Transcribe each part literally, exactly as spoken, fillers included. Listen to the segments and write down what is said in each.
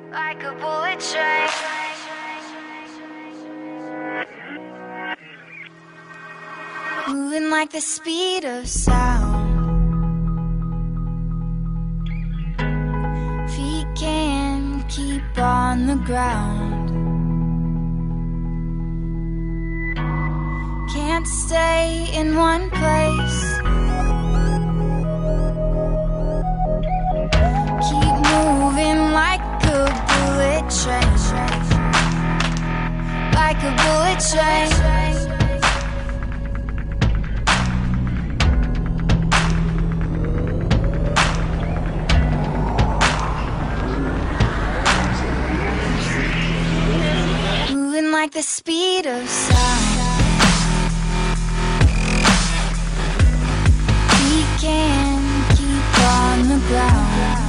like a bullet train. Moving like the speed of sound. Feet can't keep on the ground. Can't stay in one place. Keep moving like a bullet train. Like a bullet train. Moving like the speed of sound. We can't keep on the ground.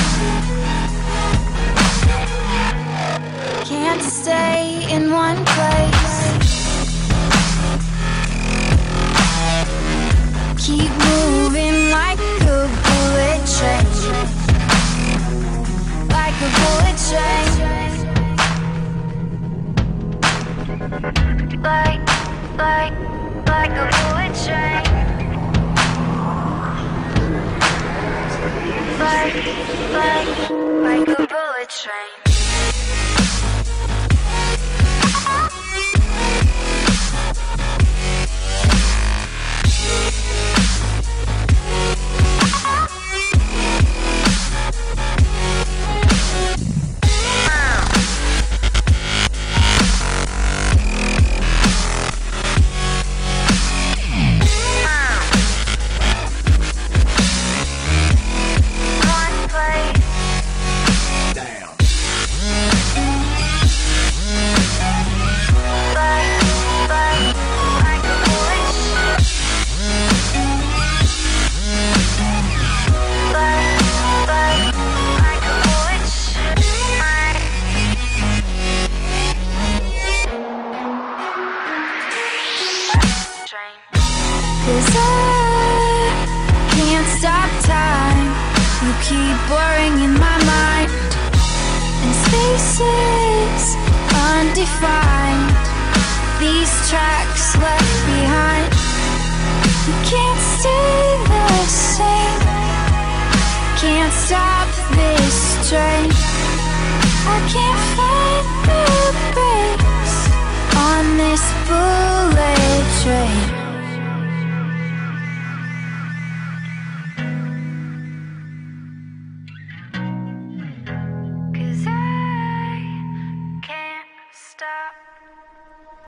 Can't stay in one place. Keep moving like a bullet train. Like a bullet train. Like, like, like a bullet train. Like, like, like a bullet train. Cause I can't stop time. You keep blurring in my mind, and spaces undefined. These tracks left behind. You can't stay the same. Can't stop this train. I can't find the brakes on this bullet train.